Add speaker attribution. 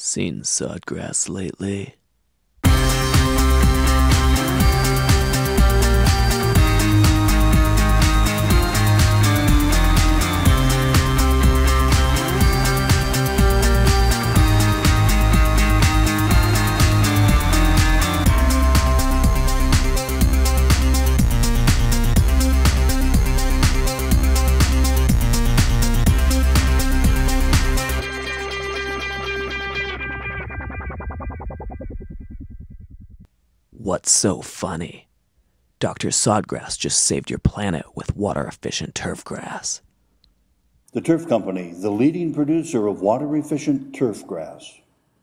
Speaker 1: Seen Sodgrass lately? What's so funny? Dr. Sodgrass just saved your planet with water-efficient turf grass.
Speaker 2: The Turf Company, the leading producer of water-efficient turf grass.